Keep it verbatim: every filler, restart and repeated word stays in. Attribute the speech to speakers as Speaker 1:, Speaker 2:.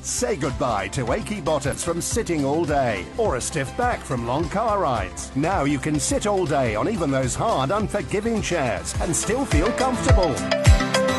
Speaker 1: Say goodbye to achy bottoms from sitting all day, or a stiff back from long car rides. Now you can sit all day on even those hard, unforgiving chairs and still feel comfortable.